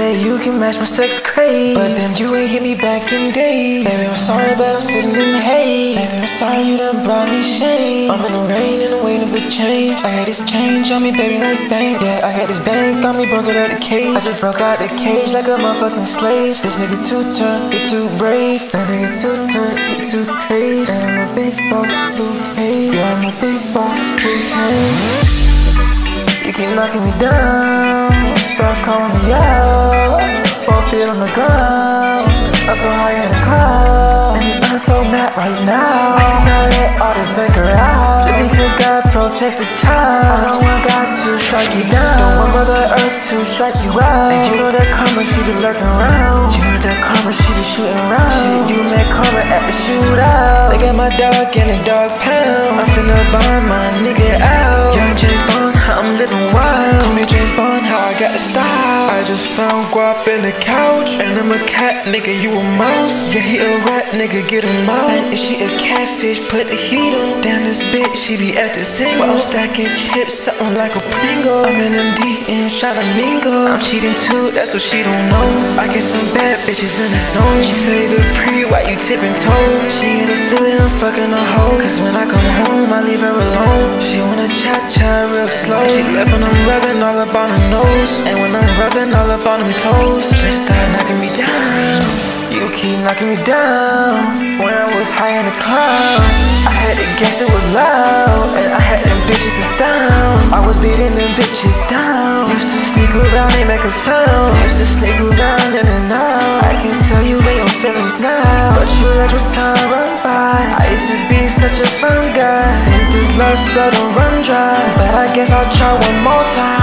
say you can match my sex craze, but then you ain't hit me back in days. Baby, I'm sorry, but I'm sitting in hate. Baby, I'm sorry you done brought me shame. I'm in the rain and I'm waiting for change. I had this change on me, baby, like bang. Yeah, I had this bank on me, broke it out the cage. I just broke out the cage like a motherfucking slave. This nigga too turn, you too brave. That nigga too turn, you too crazy. And I'm a big boss, Luke Cage. Yeah, I'm a big boss, Chris Hayes. You keep knocking me down, stop calling me out. 4 feet on the ground, I'm so high in the cloud. And I'm so mad right now, I cannot let all this anger out. Just because God protects his child, I don't want God to strike you down. Don't want Mother Earth to strike you out. And you know that karma, she be lurking around. You know that karma, she be shooting around. Shit, you met karma at the shootout. Look at my dog in a dog pound. I'm finna burn my nigga out. Young James Bond, I'm living wild. Call me James Bond, how I got the style. I just found guap in the couch, and I'm a cat, nigga, you a mouse. Yeah, he a rat, nigga, get him out. And if she a catfish, put the heat on. Damn, this bitch, she be at the single. I'm stacking chips, something like a Pringle. I'm in them deep ends, tryna mingle. I'm cheating too, that's what she don't know. I get some bad bitches in the zone. She say the pre, why you tipping toes? She ain't a feeling, I'm fucking a hoe. Cause when I come home, I leave her alone. She wanna cha-cha real slow. She left when I'm rubbing all up on her nose. And when I'm rubbing all up on them toes, just start knocking me down. You keep knocking me down. When I was high in the clouds, I had to guess it was loud. And I had them bitches astound. I was beating them bitches down. Used to sneak around and make a sound. Used to sneak around in and out. I can tell you ain't your feelings now, but you let your time run by. I used to be such a fun guy. Think this love don't run dry, but I guess I'll try one more time.